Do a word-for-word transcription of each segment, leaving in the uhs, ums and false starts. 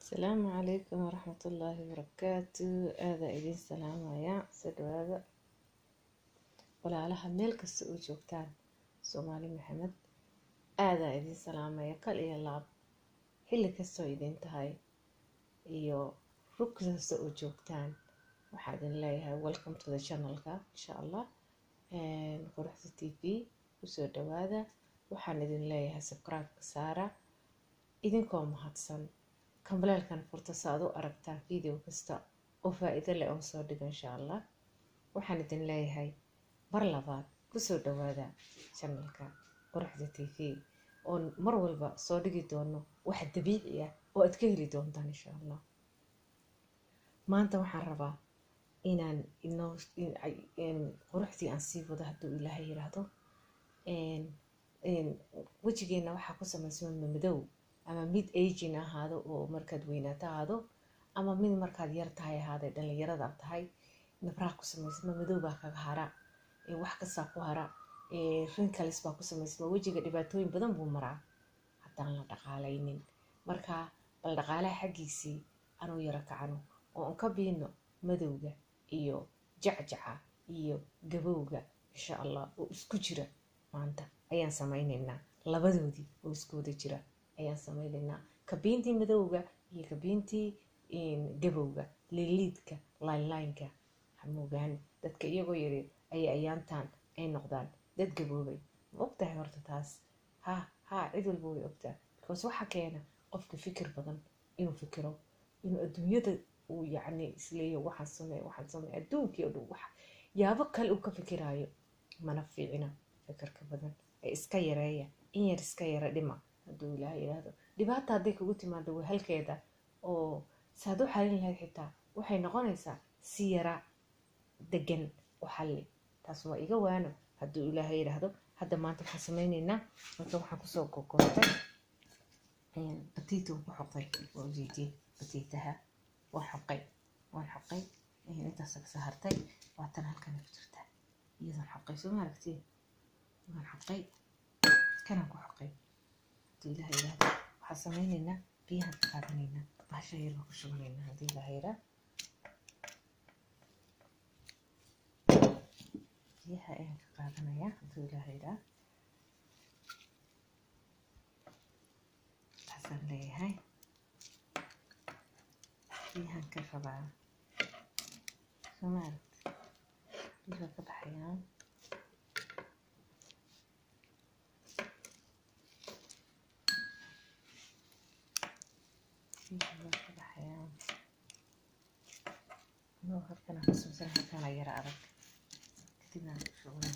السلام عليكم ورحمة الله وبركاته. هذا إذن سلام يا سدواذا ولا لها ملك السوق جوكتان سومالي محمد. هذا إذن سلام يا كل إيه اللعب حلي كسو إذن تهاي إيو ركز السوق جوكتان وحاد نلاقيها welcome to the channel إن شاء الله. نروح تي في وسو دواذا وحان إذن نلاقيها سبسكرايب كسارة إذن كوم هاتسن كمبلالكن فرta saad u aragtaan video kasta oo faa'iido leh oo soo dhigo insha Allah. waxaan idin leeyahay mar labaad ku soo dhawaada channelka Quruxda T V oo mar walba soo dhigi doono wax dabiici ah oo aad ka heli doontaan insha Allah. maanta waxaan rabaa inaan inoo in quruxdii aan sii wado hadduu Ilaahay yiraahdo een een wajigeena waxa ku samaysan madow ama mid aging ahaado oo markaad weynaato ahaado ama mid markaad yar tahay ahaado dhalinyarada tahay nabraha ku samaysan madow baa kaga hara ee wax ka saa ku hara ee wrinkles baa ku samaysan wajiga dhibaatooyin badan buu maraa haddaan la dhaqaalaynin. marka bal dhaqaalaha xagiisii anuu yara kacano oo aan ka biino madowga iyo jacjaca iyo gabowga insha Allah oo isku jira. maanta ayaan samaynaynaa labadoodii oo isku wada jira ayaan samaynaynaa kabiintii madowga iyo kabiintii in gabowga liliidka line-lineka hamuugaan dadka iyagoo yiri ay ayaantaan ay noqdaan dad gaboobay ma ogtahay horta taas ha ha cid walba way ogtaa because waxa keena qofka fikir badan inuu fikiro inuu adduunyada uu yacni isleeyo waxaan sameey waxaan sameey adduunkii oo dhan wax yaabo kale uu ka fikiraayo mana fiicina fikirka badan ee iska yareeya in yar iska yara dhima hadduu Ilaahay yiraahdo. dhibaata hadday kugu timaado way halkeeda oo saad u xalin lahayd xitaa waxay noqonaysaa si yara degan u xalli. taas waa iga waano hadduu Ilaahay yiraahdo. hadda maanta waxaan samaynaynaa marka waxaan kusoo kokoobtay een batiito ku xoqay oo jeediyay batiitaha waa xoqay waan xoqay intaas ka saartay waa tan halkan ku jirta iyadoo xoqay soo ma aragtay waan xoqay kana ku xoqay Ilaahay yiraahdo. waxaan samaynaynaa biyaha qaadanayna bahasha yar ku shubanayna haddii Ilaahay yiraahdo biyaha ayaan ka qaadanayaa haddii Ilaahay yiraahdo. taasaan leeyahay biyahan ka rabaa soo ma aragtay biyaha ka baxayaan no halkan aan soo saar halkan ay yara adag kadibna shuban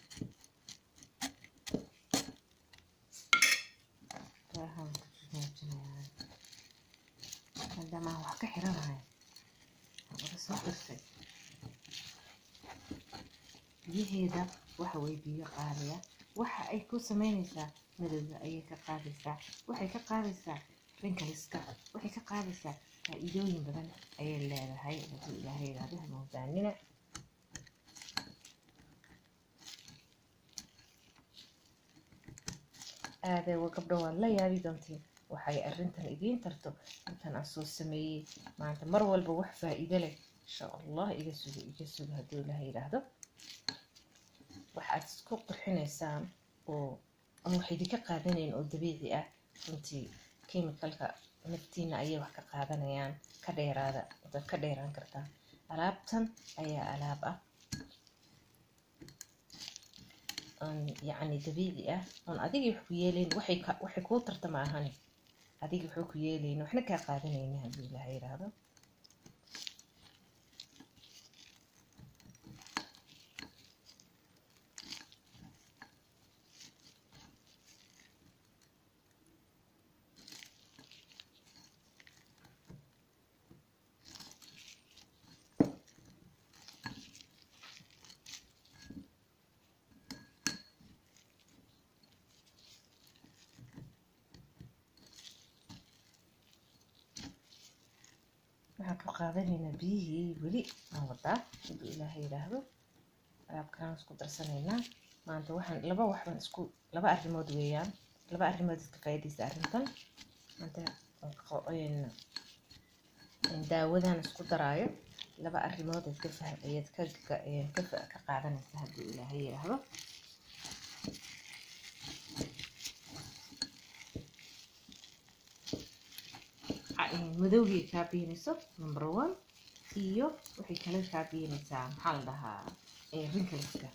waxaan ku joojiyaa maadaama wax ka xiranahay wada soo qirsay biyaheeda waxa way biyo qaadaya waxa ay ku sameynaysaa madowga ayay ka qaadaysaa waxay ka qaadaysaa wrinkleska waxay ka qaadaysaa faa'iidooyin badan ayay leedahay hadduu Ilaahay yiraahdo. hamuugaanina aadee waa gabdho waa la yaabi doontiin waxay arrintan idiin tarto intan aan soo sameeyey maanta mar walba wax faa'iido leh insha Allah iga sugo iga sugo hadduu Ilaahay yiraahdo. waxaad isku qurxinaysaan oo aan wax idinka qaadanayn oo dabiici ah runtii chemicalka naftiina ayay wax ka qaadanayaan ka dheeraada dad ka dheeraan kartaa. alaabtan ayaa alaab ah aan yacni dabiici ah aan adiga wax ku yeelayn waxay waxay ku tarta ma ahan adiga wax ku yeelayn waxna ka qaadanayna haddii Ilaahay yiraahdo. waxaan ka qaadanaynaa biyihii weli aan wadaa hadduu Ilaahay yiraahdo. alaabkaan isku darsanaynaa maanta waxaan laba wax baan isku laba arrimood weeyaan laba arrimood iska faa'iideysta arrintan maanta daawadan isku daraayo laba arrimood ee ka fahmayad ka ka ka qaadanaysa haddii ilaahay yiraahdo madowgii kaa biinayso number one iyo wixii kale kaa biinaysaa maxaa la dhahaa wrinkleska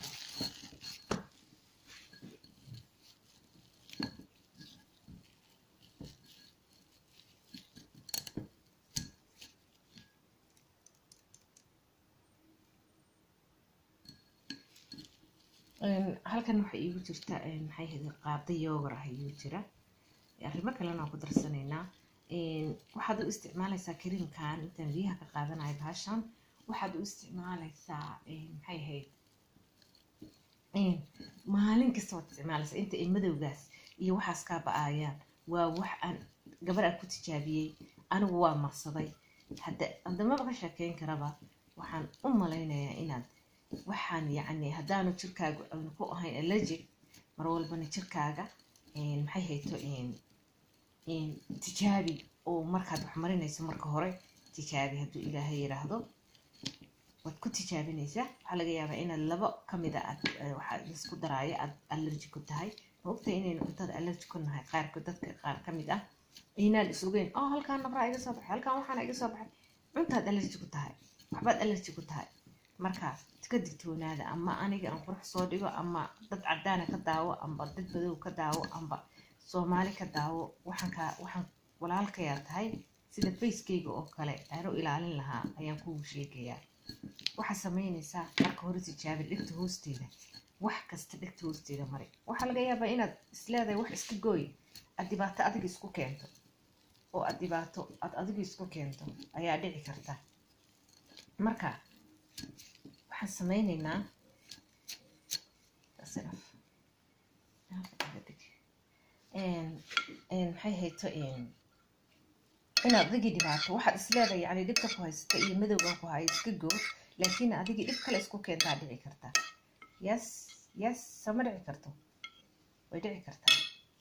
halkan waxa iigu jirta maxay ahayd qaado yogurt ah iigu jira arrimo kalena aan ku darsanaynaa waxaad u isticmaalaysaa kariimkan intaan biyaha ka qaadanayo bahashan waxaad u isticmaalaysaa maxay ahayd maalin kasta waad isticmaalaysaa inta ay madowgaas iyo waxaas kaa ba-aayaan waa wax aan gabar aan ku tijaabiyey anigu waa marsaday hadda haddamaba ka sheekeyn karaba waxaan u malaynayaa inaad waxaan yacni haddaanu jirkaaga aanu ku ahayn allergic mar walbana jirkaaga maxay hayto tijaabi oo markaad wax marinayso marka hore tijaabi hadduu ilaahay yiraahdo waad ku tijaabinaysaa waxaa laga yaabaa inaad laba ka mid a aad waxaa isku daraayo aad allergic ku tahay ma ogtahay inaynu cuntada allergic ku nahay qaarkood dadka qaar ka mid ah inaan isugeyn oo halkaan nabraa iga soo baxay halkaan waxaana iga soo baxay cuntaad allergic ku tahay waxbaad allergic ku tahay marka ka digtoonaada ama aniga aan qurux soo dhigo ama dad cadaana ka daawo ama dad badow ka daawo ama Soomaali ka daawo waxaan ka waxaan walaalkayaa tahay sida facekeyga oo kale aanu ilaalin lahaa ayaan kugu sheegayaa waxa sameynaysaa marka hore tijaabi dhigta hoosteeda wax kasta dhigta hoosteeda mari waxa laga yaabaa inaad isleedahay wax iska gooy aad dhibaato adiga isku keento oo aad dhibaato aad adiga isku keento ayaa dhici karta marka waxaan sameynaynaa tasarruf een maxay hayto een inaad adiga dhibaato waxaad isleedahay yani dhibka ku haysta iyo madowga ku haysta iska goo laakiin adiga dhib kale isku keentaa dhici karta yes yes sama dhici karto way dhici kartaa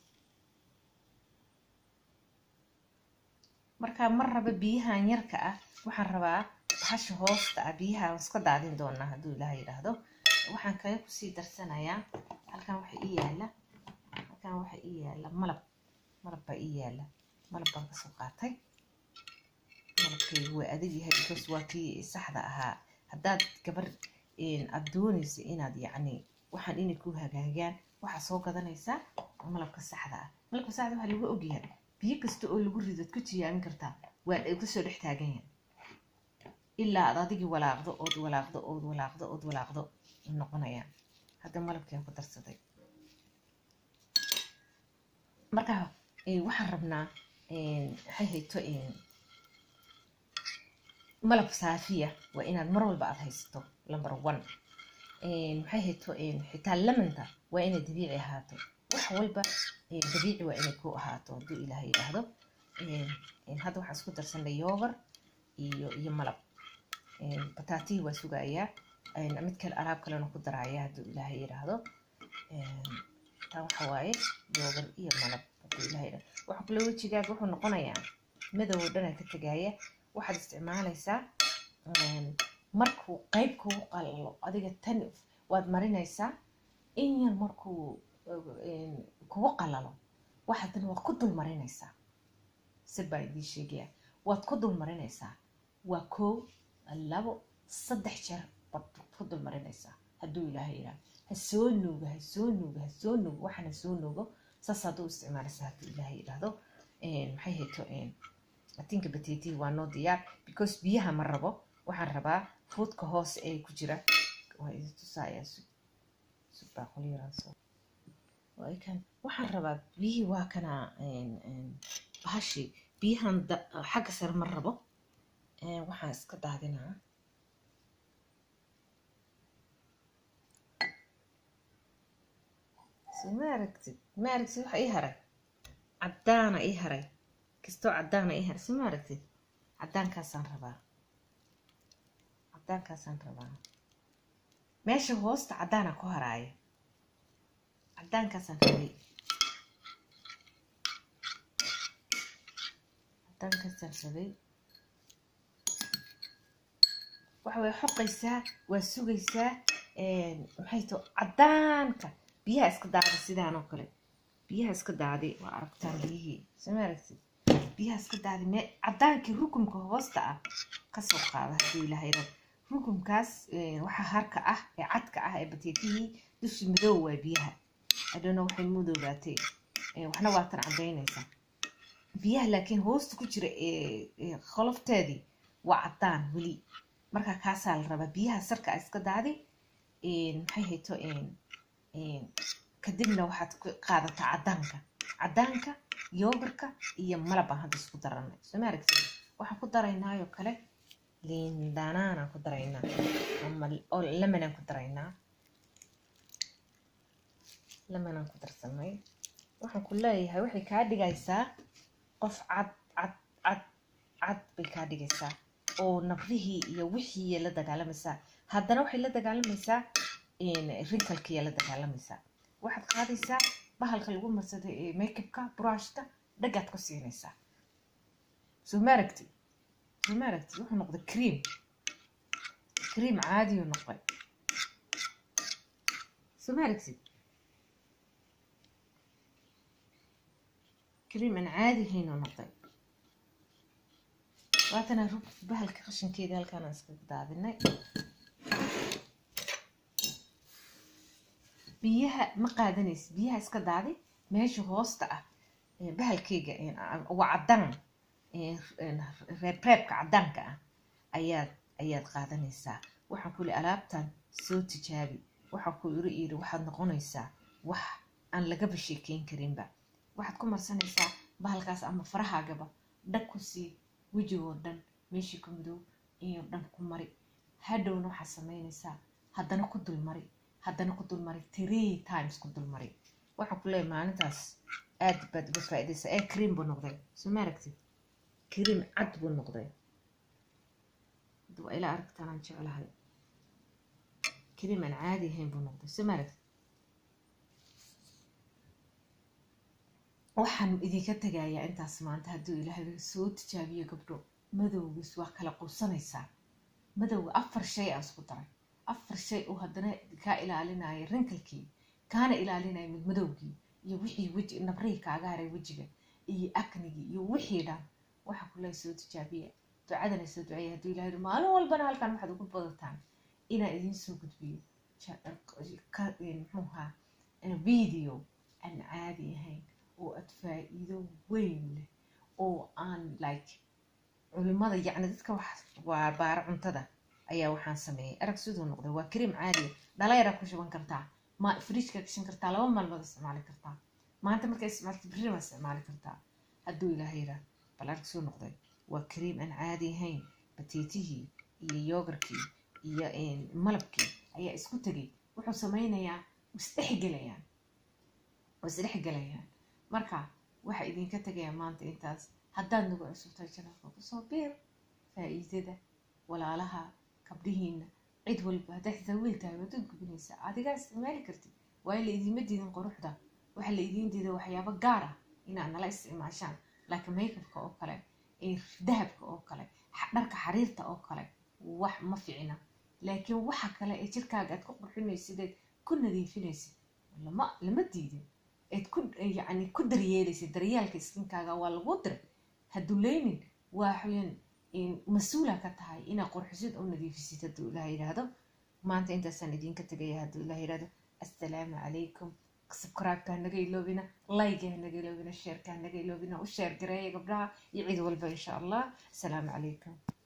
marka mar raba biyahan yarka ah waxaan rabaa hasha hoosta ah biyaha iska daadin doonaa hadduu ilaahay yiraahdo waxaan kaga ku sii darsanayaa halkan waxa ii yaala halkan waxa ii yaala malab malab baa ii yaala malab baan kasoo qaatay malabkaygu waa adag yahay because waa kii saxda ahaa haddaad gabar aad doonaysa inaad yacni waxaan inay ku hagaagaan waxaa soo gadanaysaa malabka saxda ah malabka saxda waxaa lagu ogyahay biyo kasta oo lagu rido ku tijaabin kartaa waa ay kusoo dhex taagan yahay ilaa aad adigii walaaqdo ood walaaqdo ood walaaqdo ood walaaqdo noqonayaan hadda malabkaan ku darsaday marka waxaan rabnaa waxay hayto malab saafiya waa inaad mar walba aad haysato number one maxay hayto xitaa lamanta waa inay dabiici ahaato wax walba dabiici waa inay ku ahaato hadduu ilaahay yidhaahdo hadda waxaan isku darsanay yogurt iyo iyo malab bataatihi waa sugayaa mid kale alaab kalena ku daraya hadduu ilaahay yidhaahdo taa waxa waaye yogurt iyo malab hadduu ilaahay yidhaahdo waxa kale wejigaaga wuxuu noqonayaa madow oo dhan ka tagaya waxaad isticmaalaysaa markuu qayb kugu qalalo adiga tan waad marinaysaa in yar markuu kugu qalalo waxaad tan waad ku dul marinaysaa si baa idin sheegaya waad ku dul marinaysaa waa koow labo saddex jeer baad ku dul marinaysaa hadduu ilaahay yidhaahdo ha soo nuugo ha soo nuugo ha soo nuugo waxaana soo nuugo saas hadduu isticmaalaysaa hadduu ilaahay yidhaahdo maxay hayto atinka bateetihi waa noo diyaar because biyaha ma rabo waxaan rabaa fuudka hoose ee ku jira waa idin tusaaya subaaquliyaraanso kan waxaan rabaa biyihii waa kana bahashi biyahan xagga sare ma rabo waxaan iska daadinaa so ma aragtid ma aragtid waxa ii haray caddaana ii haray kastoo caddaana ii haray so ma aragtid caddaankaasaan rabaa caddaankaasaan rabaa meesha hoosta caddaana ku haraaya caddaankaasaan rabay caddaankaasaan rabay waxa way xoqaysaa waa sugaysaa een maxay to cadaanka biyaha iska daacday sidaan oo kale biyaha iska daacday waa aragtaan biyihii sameertid biyaha iska daacday me cadaankii rukumka hoosta ah ka soo qaada hadii ilaahay rab rukumkaas waxa harka ah ee cadka ah ee bateetihii dushi madow waa biyaha adana waxay mudoobaatay waxna waa tan cadeynaysa biyaha laakiin hoosta ku jira ee qolofteedii waa cadaan wali marka kaasa la rabaa biyaha sarka iska daacday een maxay hayto een een kadibna waxaad ku qaadataa cadaanka cadaanka yogurka iyo malab aan hadda isku daranay sameertid waxaan ku daraynaayo kale liin dhanaan aan ku daraynaa ama oo lemon aan ku daraynaa lemon aan ku darsanay waxaan ku leeyahay waxay ka dhigaysaa qof cad cad cad cad bay ka dhigaysaa oo nafrihii iyo wixii la dagaalamaysaa haddana waxay la dagaalamaysaa in wrinkle-kii la dagaalamaysaa waxaad qaadaysaa bahalka lagu marsado ee makeup-ka brush-ta dhagaad ku siinaysaa soo maaragti soo maaragti wuxuu noqday cream cream caadi uu noqday soo maaragti cream aan caadi ahayn uu noqday waatana rug bahalka qashinkeeda halkaan aan iska daadinay biyaha ma qaadanaysid biyaha iska daadi meesha hoosta ah bahalkeyga waa cadaan reebreebka cadaanka ah ayaad ayaad qaadanaysaa waxaan ku leeyahay alaabtan soo tijaabi waxaan ku iri iri waxaad noqonaysaa wax aan laga basheekeyn karinba waxaad ku marsanaysaa bahalkaas ama farahaagaba dhag ku sii wejigoo dhan meeshii ku madow iyo dhan ku mari hadhowna waxaad samaynaysaa haddana ku dul mari haddana ku dul mari three times ku dul mari waxaan ku leeyahay maalintaas aad baad uga faa'iidaysaa ee cream buu noqday soo maaragtid cream cad buu noqday dua ila aragtaan aan jeclahay cream aan caadi ahayn buu noqday soo maaragtid waxaan idinka tagayaa intaas maanta hadduu ilaahay soo tijaabiyo gabdho madowgiis waa kala quusanaysaa madowga afar shay aan isku daray afar shay oo haddana kaa ilaalinaya wrinkle-kii kaana ilaalinaya mid madowgii iyo wixii weji nabrihii kaaga haray wejiga iyo acnigii iyo wixii dhan waxaan ku leeyahay soo tijaabiya ducadana soo duceeya hadduu ilaahay maalin walbana halkan waxaad ugu badataan inaan idiin soo gudbiyo muxuu ahaa video aan caadi ahayn oo aad faa'iido weyn leh oo aan like culimada yacni dadka wax waa baara cuntada ayaa waxaan sameeyay arag sidoo noqday waa cream caadi dhaleera ku shuban kartaa ma fridge ka gashan kartaa laba maalmood isticmaali kartaa maanta markay isticmaalto berri ma isticmaali kartaa hadduu ilaahay yiraahdo bal arag sidoo noqday waa cream aan caadi ahayn bateetihii iyo yogurkii iyo malabkii ayaa isku tagay wuxuu sameynayaa isdhexgelayaan isdhexgelayaan marka waxa idinka tagaya maanta intaas haddaad nagu cusubtahay channelka ku soo biir faa'iidada walaalaha kabdhihiina cid walba haddaad xitaa wiil tahay waad gubinaysaa adigaa isticmaali kartid waayo la idiinma diidin quruxda waxa la idiin diida waxyaabo gaar ah inaad nala isticmaashaan laakiin makeupka oo kale dahabka oo kale dharka xariirta oo kale wax ma ficina laakiin waxa kale ee jirkaaga aad ku qurxinaysid ku nadiifinaysid lama lama diidin ed ku yani ku daryeelaysid daryeelka skinkaaga waa lagu diray haduleynin waa xuyeen in mas'uula ka tahay ina qurxisid oo nadiifisid hadduu ilaahay yiraahdo maanta intaasaan idinka tagaya hadduu ilaahay yiraahdo assalaamu calaykum subscribe-ka naga iloobina like naga iloobina share-ka naga iloobina u share gareeya gabdhaha iyo cid walba insha allah assalaamu calaykum